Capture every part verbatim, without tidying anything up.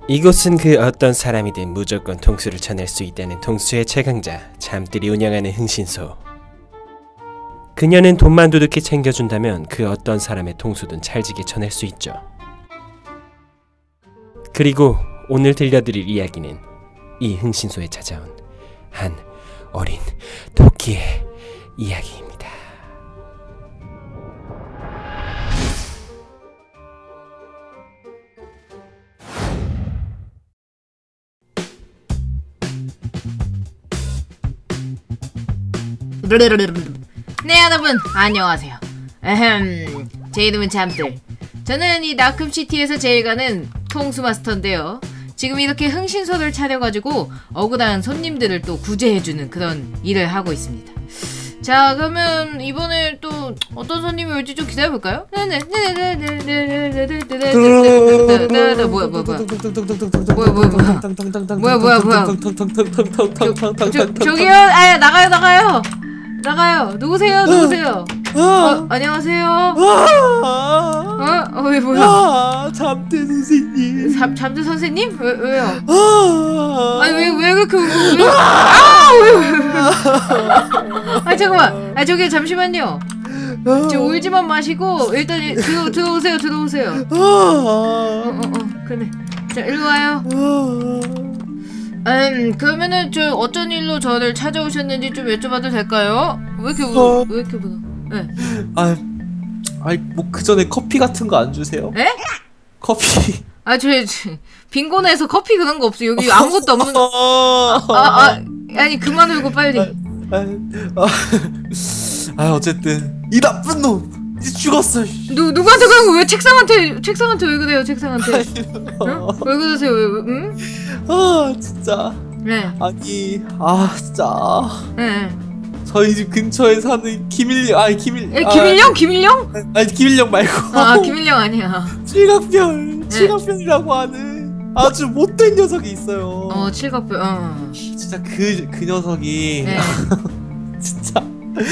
이곳은 그 어떤 사람이든 무조건 통수를 쳐낼 수 있다는 통수의 최강자 잠들이 운영하는 흥신소. 그녀는 돈만 두둑히 챙겨준다면 그 어떤 사람의 통수든 찰지게 쳐낼 수 있죠. 그리고 오늘 들려드릴 이야기는 이 흥신소에 찾아온 한 어린 토끼의 이야기입니다. 네, 여러분 안녕하세요. 에헴, 제 이름은 잠들. 저는 이 나쿰시티에서 제일 가는 통수 마스터인데요. 지금 이렇게 흥신소를 차려가지고 억울한 손님들을 또 구제해주는 그런 일을 하고 있습니다. 자, 그러면 이번에 또 어떤 손님이 올지 좀 기다려볼까요? 네네 뭐야 뭐야 뭐야 뭐야 뭐야 뭐야 뭐야 뭐야 저기요. 아, 나가요 나가요 나가요. 누구세요 누구세요? 어, 안녕하세요. 어? 어, 왜 뭐야? 잠들 선생님. 잠, 잠들 선생님? 왜, 왜요? 아니, 왜, 왜 그렇게 울고, 왜? 아! 왜, 왜, 왜. 아, 잠깐만. 아, 저기, 잠시만요. 저 울지만 마시고, 일단, 들어, 들어오세요, 들어오세요. 어, 어, 어, 그래. 자, 일로 와요. 음, 그러면은, 저, 어쩐 일로 저를 찾아오셨는지 좀 여쭤봐도 될까요? 왜 이렇게 울어? 왜 이렇게 울어? 네. 아, 아이 뭐 그 전에 커피 같은 거 안 주세요? 에? 커피. 아, 저, 저 빈곤에서 커피 그런 거 없어. 여기 아무것도 없는. 아, 아, 아, 아니 그만 울고 빨리. 아, 아, 아, 어쨌든 이 나쁜 놈, 이제 죽었어. 누 누구한테 그런 거 왜 책상한테 책상한테 왜 그래요? 책상한테. 응? 왜 그러세요? 왜, 왜 응? 아, 진짜. 네. 아니, 아, 진짜. 네. 저희 집 근처에 사는 김일령, 아니 김일, 에, 김일령? 아, 김일령? 아니 김일령 말고. 아, 김일령 아니야. 칠각별, 네. 칠각별이라고 하는 아주 못된 녀석이 있어요. 어, 칠각별. 어. 진짜 그 그 녀석이 네. 진짜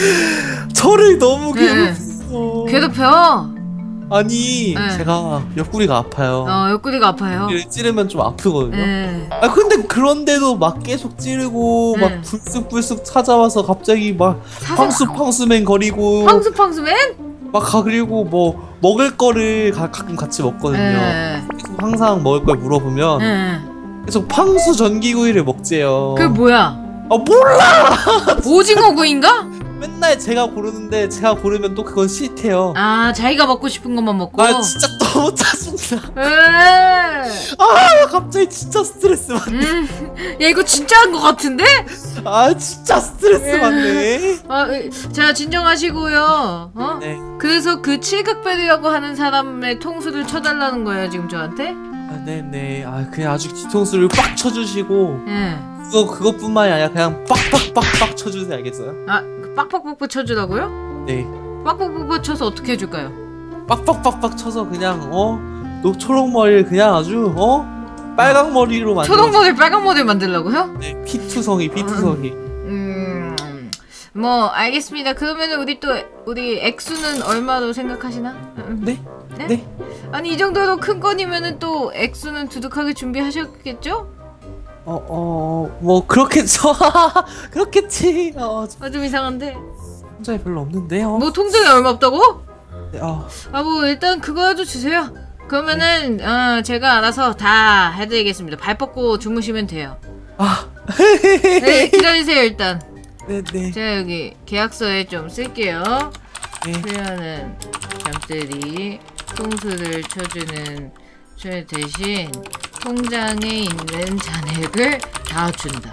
저를 너무 네. 괴롭혀. 괴롭혀. 아니, 네. 제가 옆구리가 아파요. 어, 옆구리가 아파요. 찌르면 좀 아프거든요. 네. 아, 근데 그런데도 막 계속 찌르고 네. 막 불쑥불쑥 찾아와서 갑자기 막 사자- 팡수팡수맨 거리고 팡수팡수맨? 막 가, 그리고 뭐 먹을 거를 가, 가끔 같이 먹거든요. 네. 계속 항상 먹을 걸 물어보면 네. 계속 팡수 전기구이를 먹재요. 그게 뭐야? 아, 몰라. 오징어구이인가? 맨날 제가 고르는데 제가 고르면 또 그건 싫대요. 아, 자기가 먹고 싶은 것만 먹고. 아, 진짜 너무 짜증나. 에이. 아, 갑자기 진짜 스트레스 받네. 음, 야, 이거 진짜인 것 같은데? 아, 진짜 스트레스 받네. 아, 자, 진정하시고요. 어? 네. 그래서 그 칠각별이라고 하는 사람의 통수를 쳐달라는 거예요, 지금 저한테? 아, 네네. 아, 그냥 아주 뒤통수를 빡 쳐주시고 예. 그거 그것뿐만이 아니라 그냥 빡빡빡빡 쳐주세요. 알겠어요? 아, 빡빡빡빡 쳐주라고요? 네. 빡빡빡빡 쳐서 어떻게 해줄까요? 빡빡빡빡 쳐서 그냥 어? 너 초록머리를 그냥 아주 어? 빨강머리로 만들어. 초록머리 빨강머리 만들라고요? 네. 피투성이 피투성이. 음, 뭐 알겠습니다. 그러면 우리 또 우리 액수는 얼마로 생각하시나? 음. 네? 네? 네? 아니 이 정도로 큰 건이면은 또 액수는 두둑하게 준비하셨겠죠? 어, 어, 뭐 그렇겠죠. 그렇겠지. 어, 아, 좀 이상한데. 통장에 별로 없는데요. 뭐 통장에 얼마 없다고? 네, 어. 아, 뭐 일단 그거라도 주세요. 그러면은 어, 제가 알아서 다 해드리겠습니다. 발 뻗고 주무시면 돼요. 아. 네, 기다리세요 일단. 네, 네. 제가 여기 계약서에 좀 쓸게요. 네. 수연은 잠들이 통수를 쳐주는 저 대신 통장에 있는 잔액을 다 준다.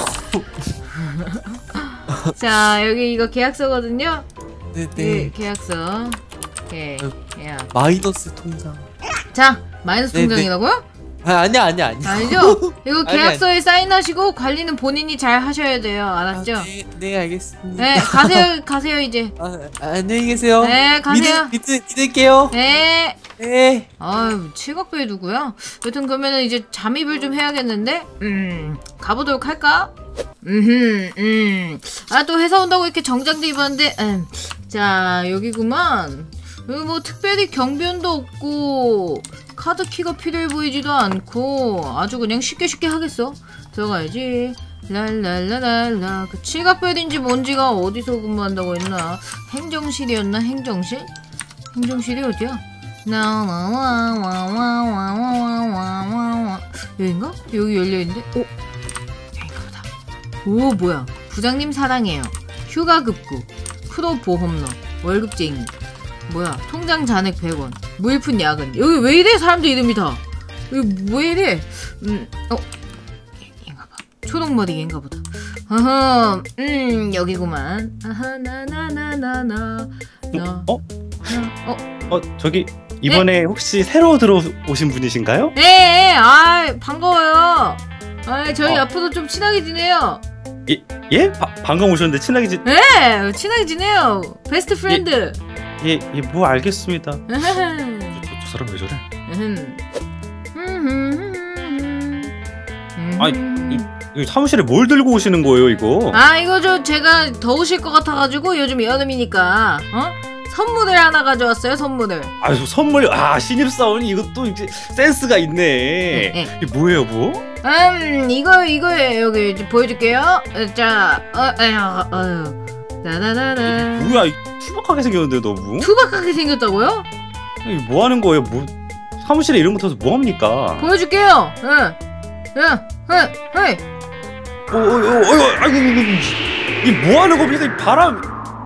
자, 여기 이거 계약서거든요. 네, 네. 네. 계약서. 오케이. 계약. 마이너스 통장. 자, 마이너스 네, 통장이라고요? 아, 아니야, 아니야, 아니야. 아니죠? 이거 아니, 계약서에 사인하시고 관리는 본인이 잘 하셔야 돼요. 알았죠? 아, 네, 네, 알겠습니다. 네, 가세요, 가세요 이제. 아, 안녕히 계세요. 네, 가세요. 믿을, 믿을, 믿을게요. 네. 네. 아유, 칠각별이 누구야? 여튼 그러면은 이제 잠입을 좀 해야겠는데? 음, 가보도록 할까? 음흠, 음. 아, 또 회사 온다고 이렇게 정장도 입었는데, 음. 자, 여기구만. 여기 뭐 특별히 경비원도 없고, 카드키가 필요해 보이지도 않고 아주 그냥 쉽게 쉽게 하겠어. 들어가야지. 랄랄라랄라. 그 칠갑벨인지 뭔지가 어디서 근무한다고 했나? 행정실이었나? 행정실? 행정실이 어디야? 나와와와와와와와와와 여긴가? 여기 열려있는데? 오! 여긴가 보다. 오 뭐야. 부장님 사랑해요. 휴가 급구. 프로 보험러. 월급쟁이. 뭐야. 통장 잔액 백 원. 무일푼 야근. 여기 왜 이래? 사람들 이름이 다. 여기 왜 이래? 음, 어? 얘인가 봐. 초록머리 얘인가 보다. 어허, 음, 여기구만. 아하, 나나나나나. 나. 어? 어? 어, 저기 이번에 혹시 새로 들어오신 분이신가요? 네, 아 반가워요. 아 저희 어. 앞으로 좀 친하게 지내요. 예? 예? 바, 방금 오셨는데 친하게 지... 네, 친하게 지내요. 베스트 프렌드. 예, 예, 뭐 알겠습니다. 저, 으흠. 저, 저 사람 왜 저래? 으흠. 으흠. 아니, 이, 이 사무실에 뭘 들고 오시는 거예요, 이거? 아 이거 저 제가 더우실 것 같아가지고 요즘 여름이니까 어? 선물을 하나 가져왔어요. 선물을. 아, 저 선물, 아, 신입사원이 이것도 이제 센스가 있네. 네, 네. 이게 뭐예요, 뭐? 음 이거 이거예요. 여기 좀 보여줄게요. 자, 어, 아유, 아유, 나나나나. 뭐야, 이 투박하게 생겼는데 너무? 투박하게 생겼다고요? 이게 뭐 하는 거예요, 뭐? 사무실에 이런 거 터서 뭐 합니까? 보여줄게요. 응, 응, 응, 응. 어, 어, 어, 어, 아이고, 이게 뭐 하는 겁니까, 이 바람?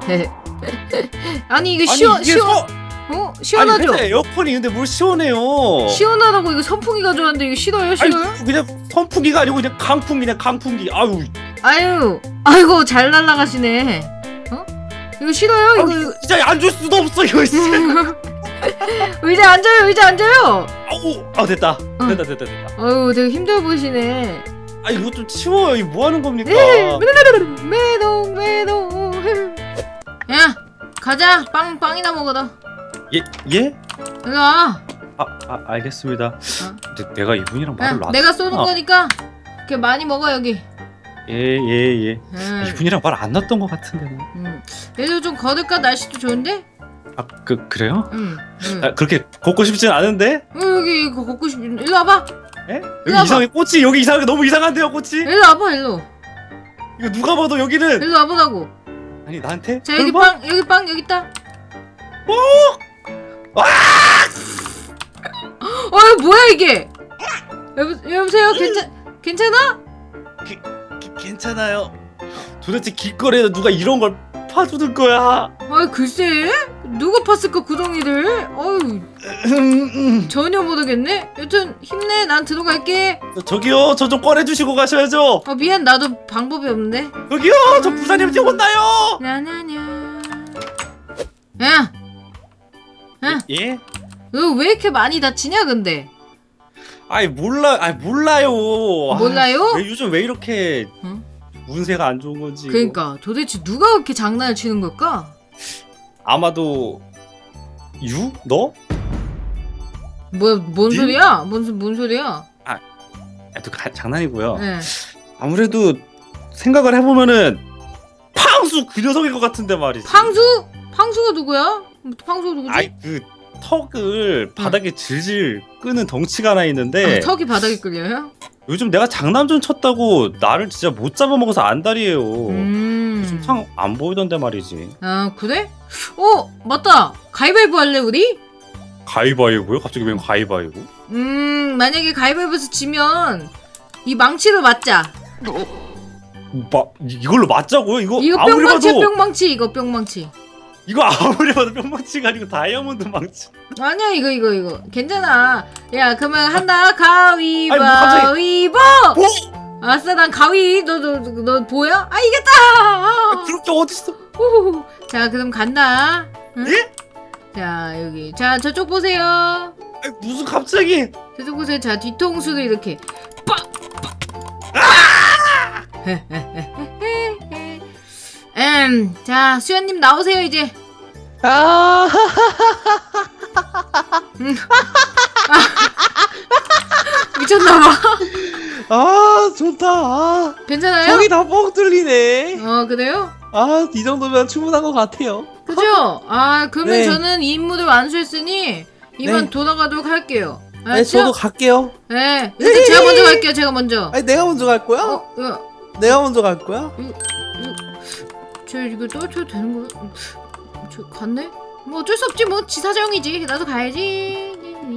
아니 이게 아니, 시원 이게 시원 서- 어 시원하죠? 아니, 회사에 에어컨이 있는데 뭘 시원해요? 시원하다고 이거 선풍기 가져왔는데 이거 싫어요 싫어요? 아니, 그냥 선풍기가 아니고 그냥 강풍기냐 강풍기. 아유, 아유 아이고 잘 날라가시네. 어? 이거 싫어요? 이거, 아유, 진짜 안 줄 수도 없어 이거. 진짜. 의자 앉아요 의자 앉아요. 아우, 아 됐다, 어. 됐다, 됐다, 됐다. 아유 되게 힘들어 보이시네. 아 이거 좀 치워요. 이거 뭐 하는 겁니까? 매동 매동. 야 가자 빵 빵이나 먹어라. 예, 예? 일로 와. 아, 아 알겠습니다. 근데 내가 이분이랑 야, 말을 놨. 내가 쏘는 거니까 이렇게 많이 먹어 여기. 예, 예, 예. 음. 이분이랑 말 안 놨던 것 같은데. 음. 얘도 좀 걸을까? 날씨도 좋은데? 아, 그 그래요? 응. 응. 아, 그렇게 걷고 싶진 않은데? 어, 여기 이거 걷고 싶. 일로 와봐. 예? 일로 여기 와봐. 이상해. 꽃이 여기 이상하게 너무 이상한데요, 꽃이? 일로 와봐 일로. 이거 누가 봐도 여기는 일로 와보라고. 아니 나한테? 자 여기 그걸 봐? 빵 여기 빵 여기 있다. 와! 어 이거 뭐야 이게? 여보 여보세요 괜찮 괜찮아? 기, 괜찮아요. 도대체 길거리에 누가 이런 걸 파주는 거야? 아 글쎄 누가 팠을까 구덩이를? 어유 전혀 모르겠네. 여튼 힘내 난 들어갈게. 저기요, 저 좀 꺼내주시고 가셔야죠. 아 미안 나도 방법이 없는데. 저기요, 저 부사님한테 혼나요. 나나냐. 야. 야. 예? 너 왜 이렇게 많이 다치냐 근데? 아이 몰라, 아이 몰라요. 몰라요? 아, 왜 요즘 왜 이렇게 응? 운세가 안 좋은 건지. 그러니까 도대체 누가 그렇게 장난을 치는 걸까? 아마도 유? 너? 뭐, 뭔 님? 소리야? 뭔, 뭔 소리야? 아, 또 가- 장난이고요. 네. 아무래도 생각을 해보면은 팡수 그 녀석인 것 같은데 말이지. 팡수? 팡수가 누구야? 팡수가 누구지? 아이 그 턱을 바닥에 질질 끄는 덩치가 하나 있는데 아, 턱이 바닥에 끌려요? 요즘 내가 장난 좀 쳤다고 나를 진짜 못 잡아먹어서 안달이에요. 음. 요즘 상 안 보이던데 말이지. 아, 그래? 어, 맞다. 가위바위보 할래, 우리? 가위바위보요? 갑자기 웬 가위바위보? 음, 만약에 가위바위보에서 지면 이 망치로 맞자. 마, 이걸로 맞자고요? 이거, 이거 아무리 뿅망치야, 봐도 뿅망치. 이거 뿅망치. 이거 아무리 봐도 뿅망치가 아니고 다이아몬드 망치. 아니야, 이거, 이거, 이거. 괜찮아. 야, 그러면 한다. 가위바위보. 아니, 뭐 뭐? 아싸, 난 가위. 너, 너, 너, 너 보여? 아, 이겼다! 아, 그런 게 어딨어? 호호호. 자, 그럼 간다. 응? 예? 자, 여기. 자, 저쪽 보세요. 아니, 무슨 갑자기? 저쪽 보세요. 자, 뒤통수를 이렇게. 빡! 음, 자, 수현님 나오세요, 이제. 아, 미쳤나봐. 아 좋다. 아, 괜찮아요? 속이 다 뻥 뚫리네. 어, 그래요? 아, 이 정도면 충분한 것 같아요. 그죠? 아, 그러면 네. 저는 이 임무를 완수했으니 이만 네. 돌아가도록 할게요. 네, 알았죠? 저도 갈게요. 네, 일단 제가 먼저 갈게요. 제가 먼저. 아니 내가 먼저 갈 거야? 어, 야, 내가 먼저 갈 거야? 저 이거 떨쳐도 되는 거야? 저 갔네? 뭐 어쩔 수 없지 뭐 지사정이지. 나도 가야지.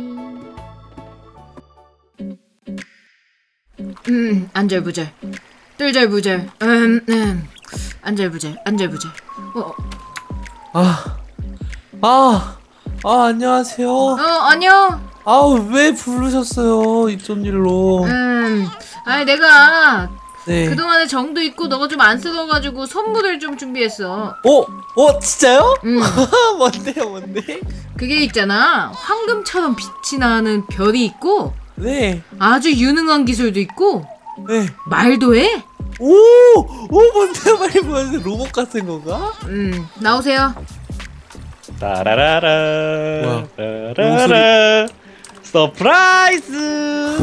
음, 안절부절. 뜰절부절. 음, 음. 안절부절. 안절부절. 어, 아, 아, 아 안녕하세요. 어, 안녕. 아 왜 부르셨어요? 입던 일로. 음, 아니 내가 네. 그동안에 정도 있고 너가 좀 안 쓰러가지고 선물을 좀 준비했어. 어? 어 진짜요? 음, 뭔데요 뭔데? 그게 있잖아. 황금처럼 빛이 나는 별이 있고 네. 아주 유능한 기술도 있고 네. 말도 해. 오! 오 뭔데요? 빨리 보여주세요. 로봇 같은 건가? 음, 나오세요. 따라라라. 뭐야? 따라라라. 서프라이즈.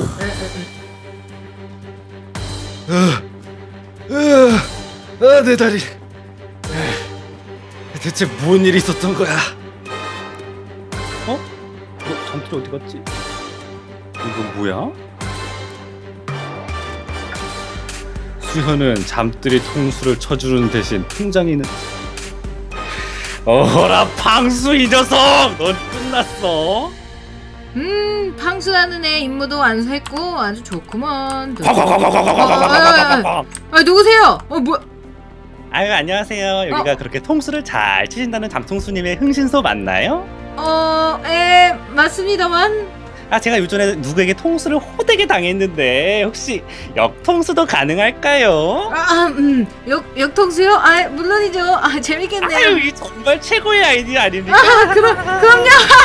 아, 내 다리. 대체 뭔 일이 있었던 거야? 어? 너 잠들이 어디 갔지? 이거 뭐야? 수현은 잠들이 통수를 쳐주는 대신 통장에는 어라 방수 이 녀석! 넌 끝났어. 음, 팡수라는 애 임무도 완수했고 아주 좋구먼. 어, 어, 어, 아, 누구세요? 어, 뭐? 아유 안녕하세요. 여기가 어? 그렇게 통수를 잘 치신다는 잠통수님의 흥신소 맞나요? 어, 에, 맞습니다만. 아 제가 요전에 누구에게 통수를 호되게 당했는데 혹시 역통수도 가능할까요? 아, 음, 역, 역통수요? 아, 물론이죠. 아, 재밌겠네요. 아유 이 정말 최고의 아이디어 아닙니까? 아, 그럼, 그럼요.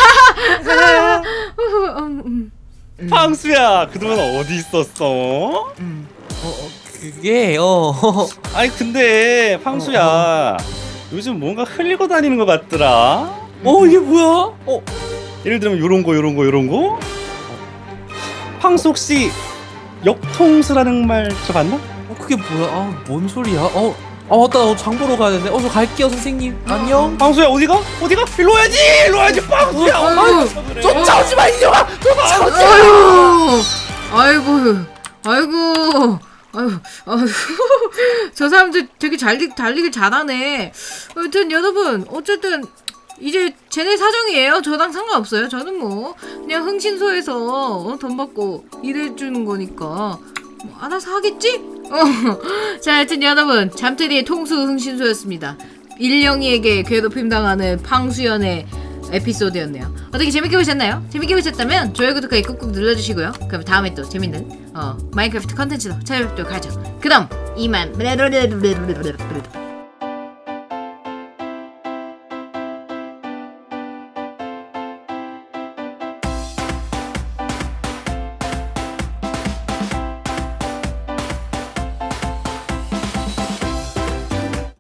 아, 음, 음, 팡수야 그동안 어디 있었어? 음. 어, 어 그게 어. 아니 근데 팡수야 어, 요즘 뭔가 흘리고 다니는 것 같더라. 어 이게 뭐야? 어. 예를 들면 요런 거 요런 거 요런 거? 팡수 혹시 역통수라는 말 들어봤나? 어 그게 뭐야? 아 뭔 소리야? 어. 아 맞다 나 장 보러 가야 되네. 어 저 갈게요 선생님. 안녕. 팡수야 어디가? 어디가? 일로 와야지! 일로 와야지 팡수야! 어, 엄마 어, 그래. 쫓아오지 마 이놈아! 쫓아오지 마! 아이고, 아이고, 아이고, 아이고, 아이고, 저 사람들 되게 잘 달리길 잘하네. 여튼 여러분, 어쨌든 이제 쟤네 사정이에요. 저랑 상관없어요. 저는 뭐 그냥 흥신소에서 어, 돈 받고 일해주는 거니까 뭐 알아서 하겠지? 어. 자, 하여튼 여러분, 잠들이의 통수 흥신소였습니다. 일령이에게 괴롭힘 당하는 팡수연의 에피소드였네요. 어떻게 재밌게 보셨나요? 재밌게 보셨다면 좋아요, 구독하기 꾹꾹 눌러주시고요. 그럼 다음에 또 재밌는 어 마인크래프트 컨텐츠로 찾아뵙도록 하죠. 그럼 이만